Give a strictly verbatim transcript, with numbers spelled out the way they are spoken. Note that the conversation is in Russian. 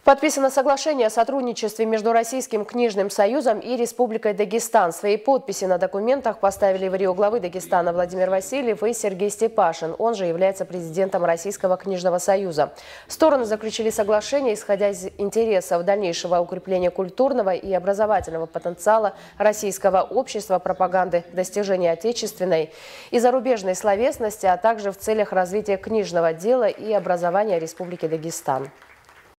Подписано соглашение о сотрудничестве между Российским книжным союзом и Республикой Дагестан. Свои подписи на документах поставили в Рио главы Дагестана Владимир Васильев и Сергей Степашин. Он же является президентом Российского книжного союза. Стороны заключили соглашение, исходя из интересов дальнейшего укрепления культурного и образовательного потенциала российского общества, пропаганды достижения отечественной и зарубежной словесности, а также в целях развития книжного дела и образования Республики Дагестан.